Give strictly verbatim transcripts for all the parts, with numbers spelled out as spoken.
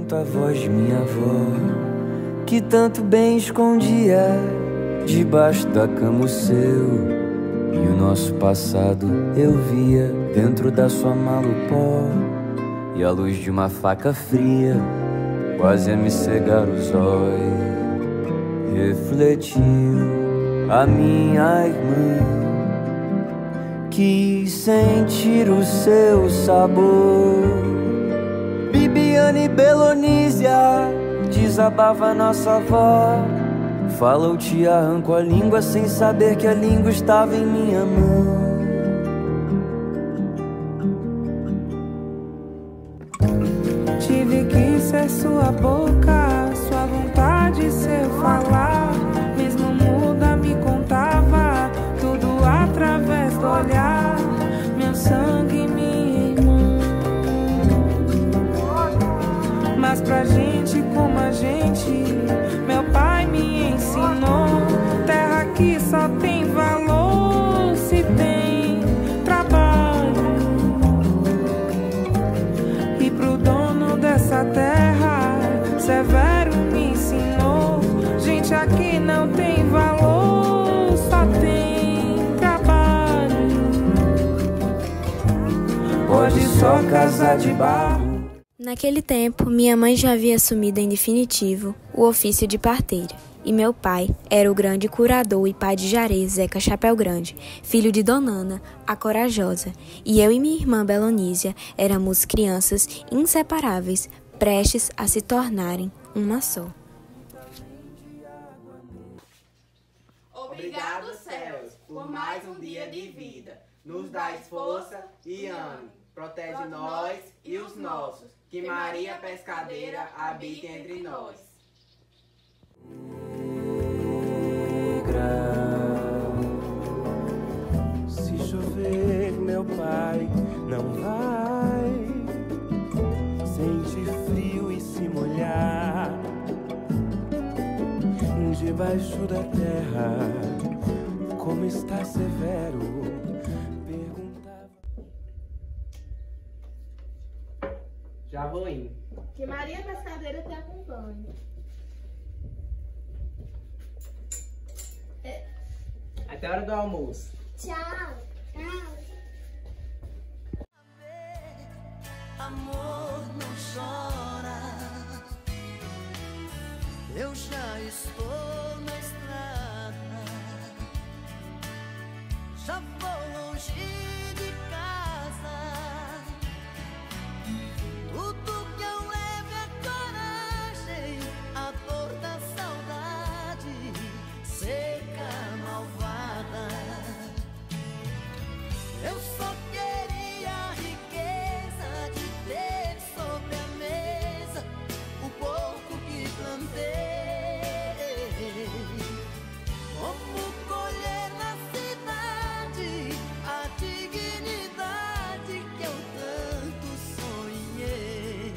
junto à voz de minha avó, que tanto bem escondia debaixo da cama o seu. E o nosso passado eu via dentro da sua mala o pó, e a luz de uma faca fria quase a me cegar os olhos. Refletiu a minha irmã, quis sentir o seu sabor. Bibiane Belonísia, desabava nossa avó. Fala, eu te arranco a língua sem saber que a língua estava em minha mão. Tive que ser sua boca, sua vontade seu falar. Mesmo muda me contava tudo através do olhar. Meu sangue, minha irmã. Mas pra gente como a gente, meu pai me ensinou. Terra que só tem valor se tem trabalho. E pro dono dessa terra, Severo me ensinou. Gente, aqui não tem valor, só tem trabalho. Pode só casar de barro. Naquele tempo, minha mãe já havia assumido em definitivo o ofício de parteira, e meu pai era o grande curador e pai de Jarez Zeca Chapéu Grande, filho de Dona Ana, a corajosa, e eu e minha irmã Belonísia éramos crianças inseparáveis, prestes a se tornarem uma só. Obrigado, céus, por mais um dia de vida. Nos dais força e ânimo. Protege nós e os nossos. Que Maria Pescadeira habite entre nós. Se chover, meu pai não vai sentir frio e se molhar. Debaixo da terra, como está Severo? Perguntava. Já vou indo. Que Maria Pescadeira te acompanhe. Até a hora do almoço. Tchau. Tchau. Amor não chora. Eu já estou na estrada. Já vou longe de casa. Tudo que eu levo é coragem, a dor da saudade, seca, malvada. Eu só queria a riqueza de ter sobre a mesa o pouco que plantei. Como colher na cidade a dignidade que eu tanto sonhei.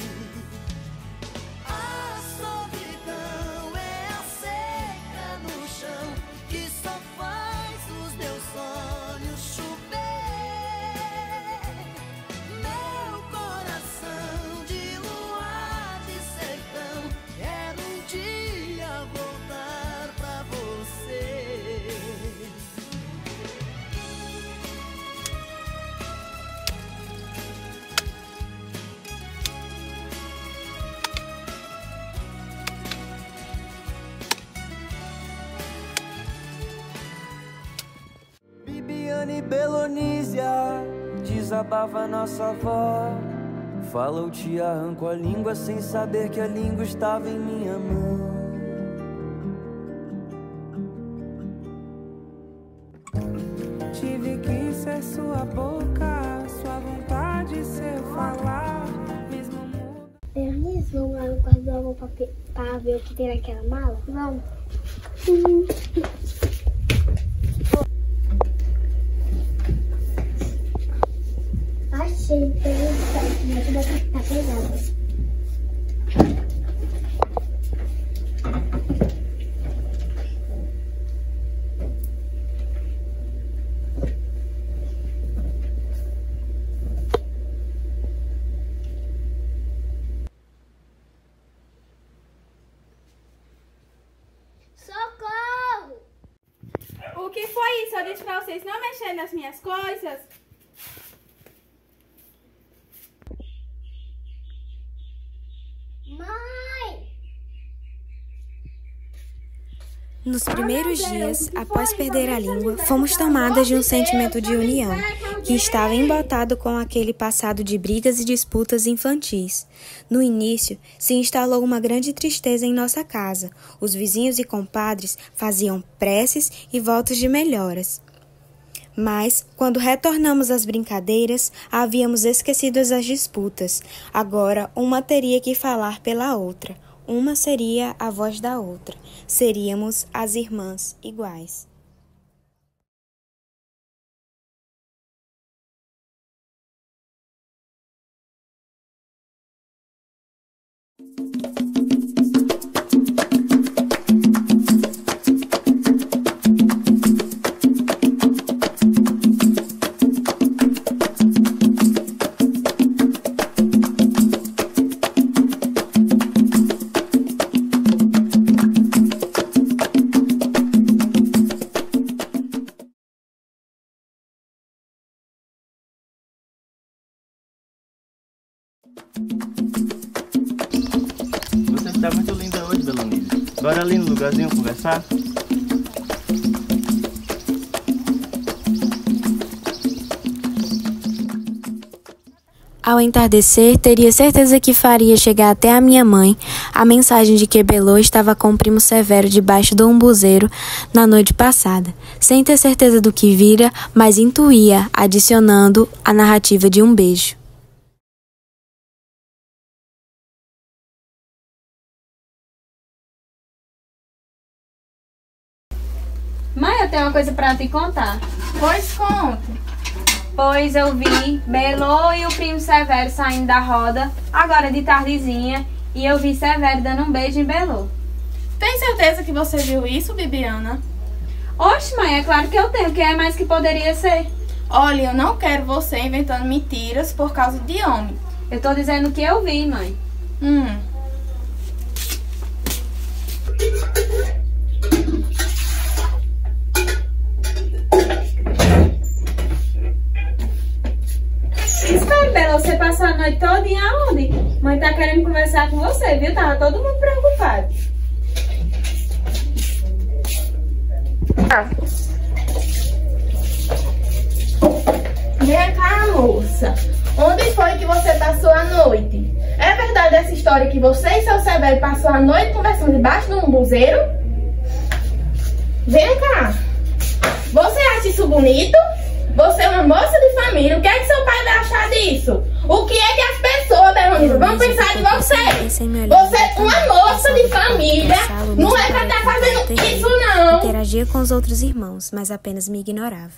A solidão é a seca no chão que só faz os meus sonhos chover. Meu coração de luar de sertão, quero um dia voltar pra você. Bibiane Belonísia, desabava nossa avó. Fala, eu te arranco a língua sem saber que a língua estava em minha mão. Tive que ser sua boca, sua vontade seu falar. Mesmo muda. Bernice, vamos lá no quarto do avô pra, pe- pra ver o que tem naquela mala? Vamos. Achei, tem um site, mas tudo aqui tá pesado. O que foi isso? Eu disse pra vocês não mexerem nas minhas coisas. Mãe! Nos primeiros dias, após perder a língua, fomos tomadas de um sentimento de união, que estava embotado com aquele passado de brigas e disputas infantis. No início, se instalou uma grande tristeza em nossa casa. Os vizinhos e compadres faziam preces e votos de melhoras. Mas, quando retornamos às brincadeiras, havíamos esquecido as disputas. Agora, uma teria que falar pela outra. Uma seria a voz da outra. Seríamos as irmãs iguais. Você está muito linda hoje, Belonise. Bora ali no lugarzinho conversar? Ao entardecer, teria certeza que faria chegar até a minha mãe a mensagem de que Belô estava com o primo Severo debaixo do umbuzeiro na noite passada, sem ter certeza do que vira, mas intuía, adicionando a narrativa de um beijo. Mãe, eu tenho uma coisa pra te contar. Pois conte. Pois eu vi Belô e o primo Severo saindo da roda, agora de tardezinha, e eu vi Severo dando um beijo em Belô. Tem certeza que você viu isso, Bibiana? Oxe, mãe, é claro que eu tenho, que é mais que poderia ser. Olha, eu não quero você inventando mentiras por causa de homem. Eu tô dizendo que eu vi, mãe. Hum. Espera, Belô, você passou a noite toda em aonde? Mãe tá querendo conversar com você, viu? Tava todo mundo preocupado. Ah. Vem cá, moça. Onde foi que você passou a noite? É verdade essa história que você e seu Severo passou a noite conversando debaixo de um umbuzeiro? Vem cá. Você acha isso bonito? Você é uma moça de família, o que é que seu pai vai achar disso? O que é que as pessoas, Belonise, vão pensar de você? Você é uma moça de família, não é pra estar fazendo isso não. Interagia com os outros irmãos, mas apenas me ignorava.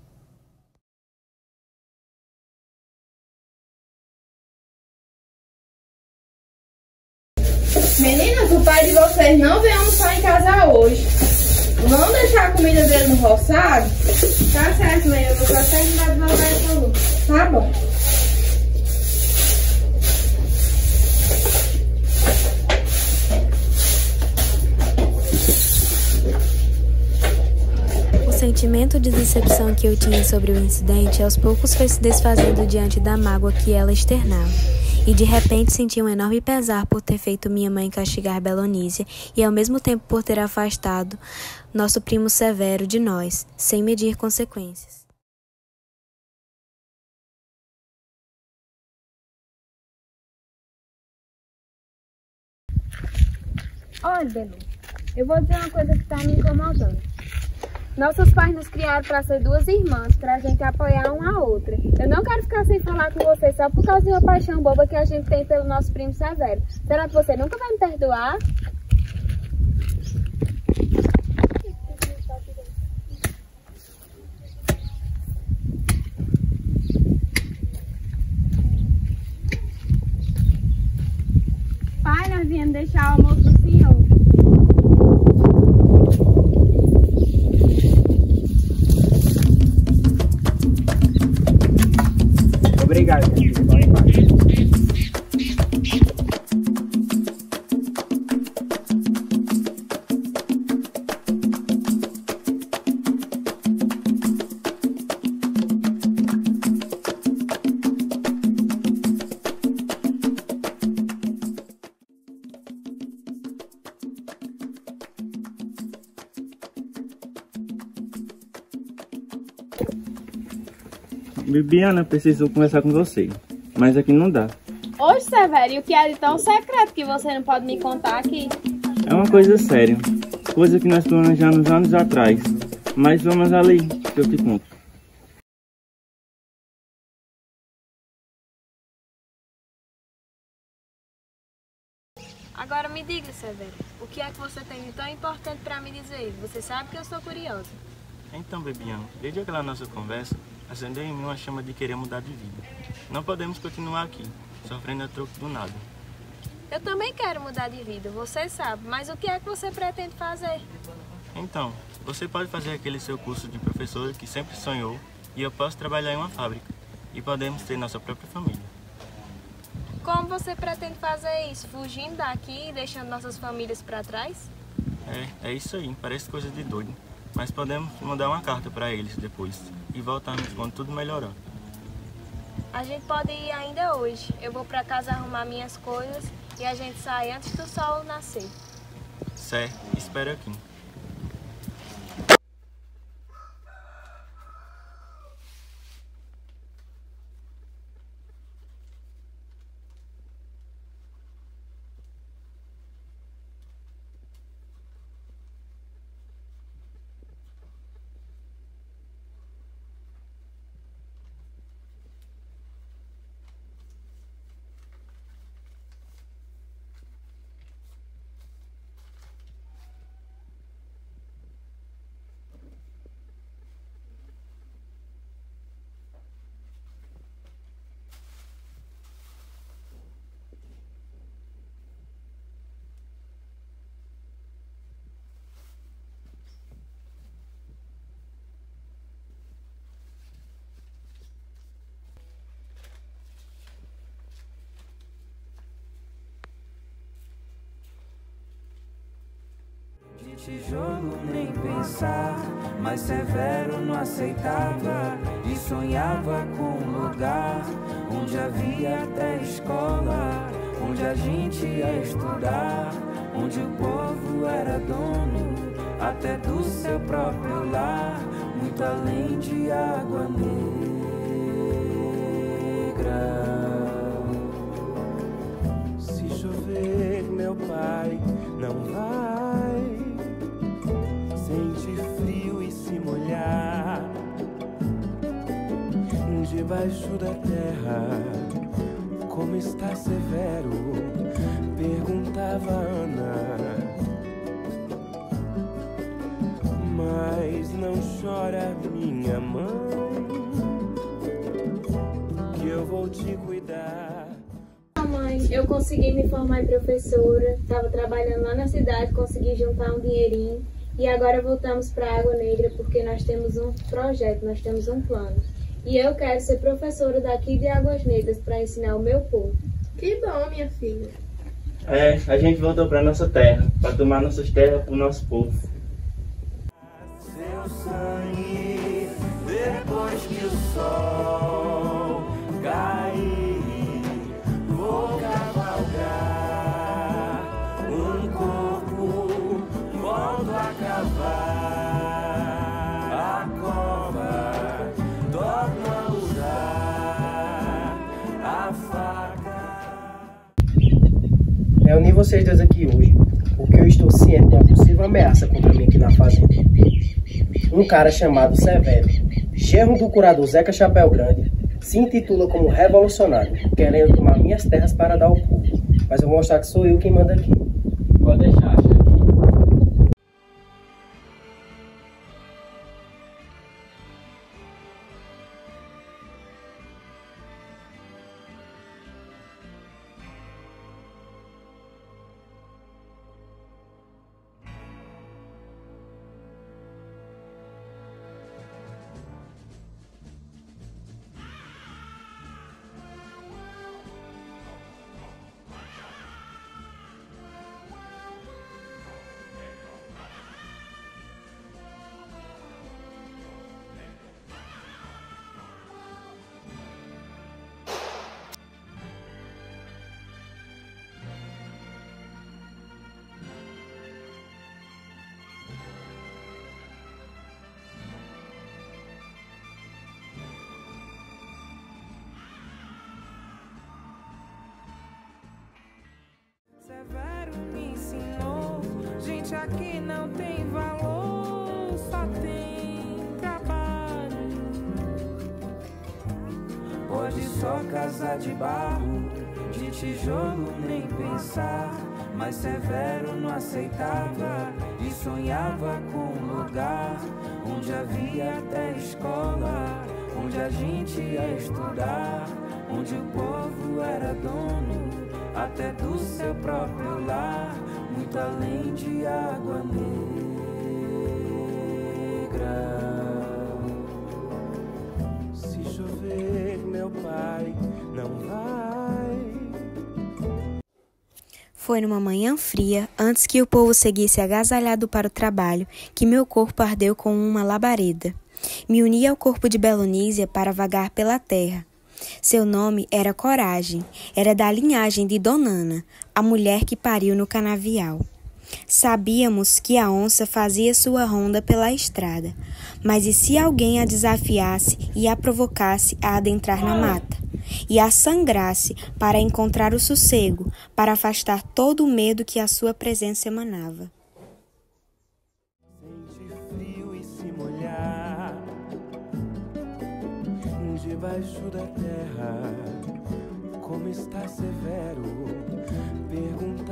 Meninas, o pai de vocês não veio almoçar em casa hoje. Vamos deixar a comida dele no roçado? Tá certo, mãe. Eu vou só terminar de lavar essa luz. Tá bom. O sentimento de decepção que eu tinha sobre o incidente aos poucos foi se desfazendo diante da mágoa que ela externava. E de repente senti um enorme pesar por ter feito minha mãe castigar Belonísia e ao mesmo tempo por ter afastado nosso primo Severo de nós, sem medir consequências. Olha, Belu, eu vou dizer uma coisa que tá me incomodando. Nossos pais nos criaram para ser duas irmãs, pra gente apoiar uma a outra. Eu não quero ficar sem falar com você só por causa de uma paixão boba que a gente tem pelo nosso primo Severo. Será que você nunca vai me perdoar? Pai, nós viemos deixar o almoço do senhor. Obrigado, minha filha. Vai embaixo. Bibiana, preciso conversar com você, mas aqui não dá. Oxe, Severo, e o que é de tão secreto que você não pode me contar aqui? É uma coisa séria, coisa que nós planejamos anos atrás, mas vamos ali que eu te conto. Agora me diga, Severo, o que é que você tem de tão importante para me dizer? Você sabe que eu sou curiosa. Então, Bibiana, desde aquela nossa conversa, acendeu em mim uma chama de querer mudar de vida. Não podemos continuar aqui, sofrendo a troco do nada. Eu também quero mudar de vida, você sabe, mas o que é que você pretende fazer? Então, você pode fazer aquele seu curso de professora que sempre sonhou e eu posso trabalhar em uma fábrica e podemos ter nossa própria família. Como você pretende fazer isso? Fugindo daqui e deixando nossas famílias para trás? É, é isso aí, parece coisa de doido. Mas podemos mandar uma carta para eles depois e voltarmos quando tudo melhorar. A gente pode ir ainda hoje. Eu vou para casa arrumar minhas coisas e a gente sai antes do sol nascer. Certo, espero aqui. Tijolo nem pensar, mas Severo não aceitava e sonhava com um lugar onde havia até escola, onde a gente ia estudar, onde o povo era dono até do seu próprio lar, muito além de água negra. Se chover, meu pai não vai. Sente frio e se molhar debaixo da terra. Como está Severo? Perguntava Ana. Mas não chora, minha mãe, que eu vou te cuidar. Mãe, eu consegui me formar em professora, estava trabalhando lá na cidade, consegui juntar um dinheirinho. E agora voltamos para a Água Negra porque nós temos um projeto, nós temos um plano. E eu quero ser professora daqui de Águas Negras para ensinar o meu povo. Que bom, minha filha. É, a gente voltou para nossa terra, para tomar nossas terras para o nosso povo. Seu sangue, depois que o sol cair, vou cavalgar um corpo, volto a cavar a cova, torno a usar a faca. Reuni vocês dois aqui hoje porque eu estou ciente de uma possível ameaça contra mim aqui na fazenda. Um cara chamado Severo, genro do curador Zeca Chapéu Grande, se intitula como revolucionário, querendo tomar minhas terras para dar ao povo. Mas eu vou mostrar que sou eu quem manda aqui. Pode deixar, chefe. que não tem valor, só tem trabalho. Pode só casar de barro, de tijolo nem pensar. Mas Severo não aceitava e sonhava com um lugar onde havia até escola, onde a gente ia estudar, onde o povo era dono até do seu próprio lar, muito além de água negra. Se chover, meu pai não vai. Foi numa manhã fria, antes que o povo seguisse agasalhado para o trabalho, que meu corpo ardeu com uma labareda. Me uni ao corpo de Belonísia para vagar pela terra. Seu nome era Coragem, era da linhagem de Donana, a mulher que pariu no canavial. Sabíamos que a onça fazia sua ronda pela estrada, mas e se alguém a desafiasse e a provocasse a adentrar na mata? E a sangrasse para encontrar o sossego, para afastar todo o medo que a sua presença emanava. Sente frio e se molhar debaixo da terra. Como está Severo? Pergunta.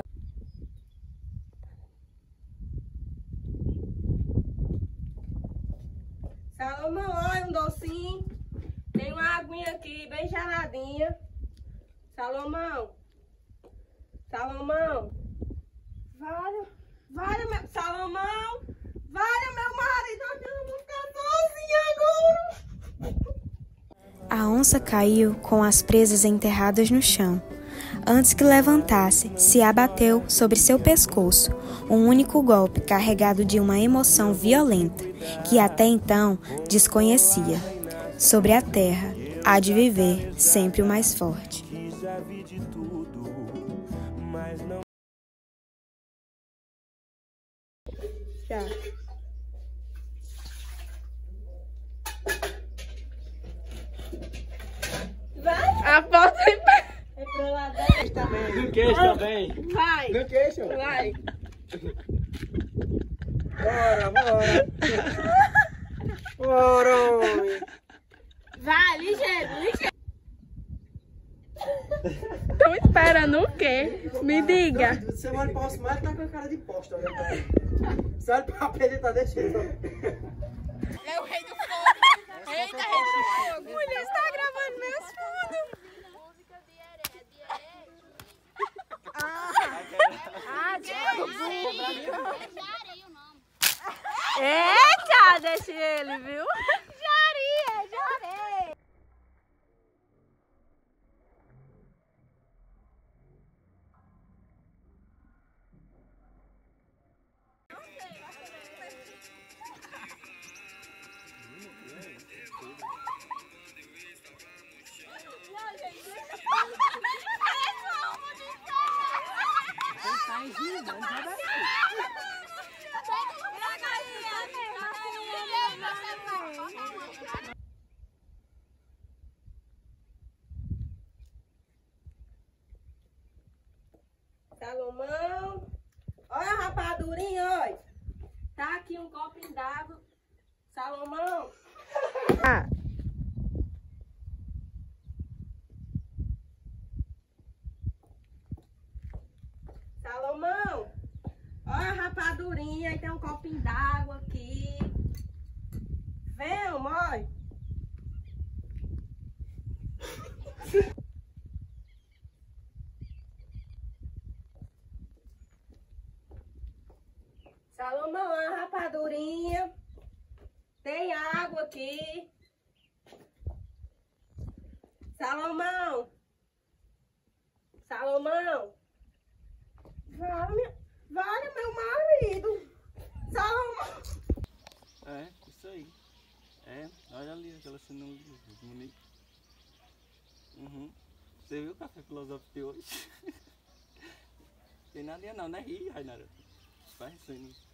Salomão, olha um docinho. Tem uma aguinha aqui, bem geladinha. Salomão. Salomão. Vale, vale, meu... Salomão. Vale, meu marido. Eu vou ficar sozinha agora. A onça caiu com as presas enterradas no chão. Antes que levantasse, se abateu sobre seu pescoço, um único golpe carregado de uma emoção violenta, que até então desconhecia. Sobre a terra, há de viver sempre o mais forte. Já vi de tudo, mas não. Já. Vai. A porta é pra lá dentro. Também. No queixo também. Vai. No queixo. Vai. Bora, bora. Bora, homem. Vai, ligeiro, ligeiro. Estão esperando o quê? Me diga. Você olha para o Osmar e tá com a cara de posta. Olha pra ele. Você olha para ele e tá deixando. É o rei do fogo. Eita, rei do fogo. Mulher, está gravando meus fundos. Ah, eita, deixa ele, viu? Jari, é Jari. Salomão, olha a rapadurinha, olha. Tá aqui um copinho d'água. Salomão. Ah. Salomão, olha a rapadurinha, aí tem um copinho d'água aqui. Vem, amor. Salomão, olha a rapadurinha. Tem água aqui. Salomão. Salomão. Vale, vale meu marido. Salomão. É, isso aí. É, olha ali aquela cena bonita. Uhum. Você viu o café filosófico de hoje? Tem nada não, né? Ih, Rainara. Faz isso aí.